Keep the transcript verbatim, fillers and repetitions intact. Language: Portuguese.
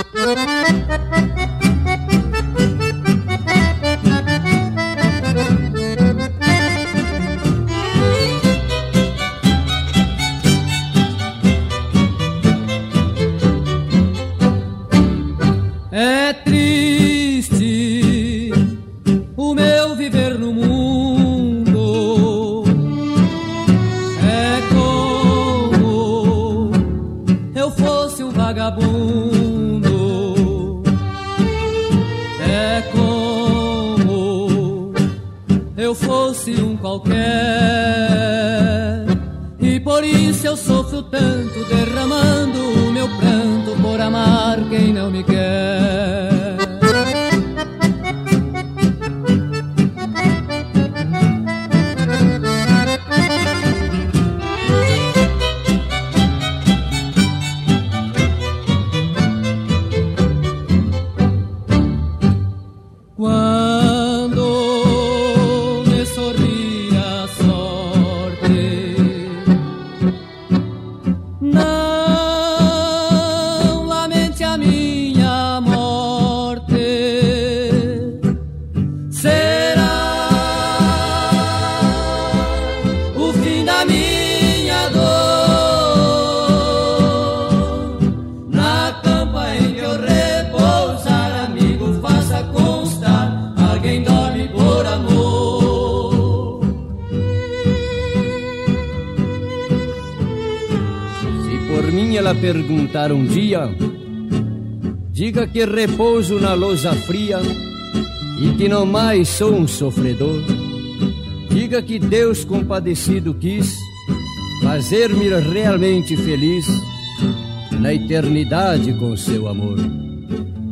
É triste o meu viver no mundo, é como eu fosse um vagabundo, é como eu fosse um qualquer, e por isso eu sofro tanto, derramando o meu pranto por amar quem não me quer. Quando me sorri a sorte, não lamente a minha morte. Será o fim da minha dor. Na campa em que eu repousar, amigo, faça constar, alguém dorme por amor. Se por mim ela perguntar um dia, diga que repouso na lousa fria e que não mais sou um sofredor. Diga que Deus compadecido quis fazer-me realmente feliz na eternidade com seu amor.